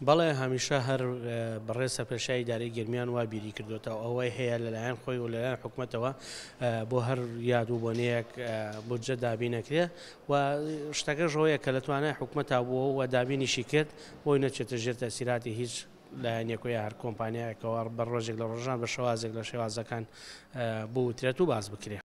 بەڵێ هەمیشە هەر بەڕێز سەرپێشایی ئیدارەی گەرمیان وا بیری کردوێتەوە ئەوەی هەیە لەلایەن خۆی و لەلایەن حکوومەتەوە بۆ هەر یاد و بۆنەیەک بودجە دابین نەکرێ و شتەکەش ڕۆیە کە لەتوانای حکوومەتە بووە و دابینیشی کرد بۆی نەچێتە ژێر تەسیراتی هیچ لایەن یەکۆی هەر کۆمپانیایەکەوە بە ڕۆژێک لە ڕۆژان بە شێوازێک لە شێوازەکان بوترێت و باز بکرێت.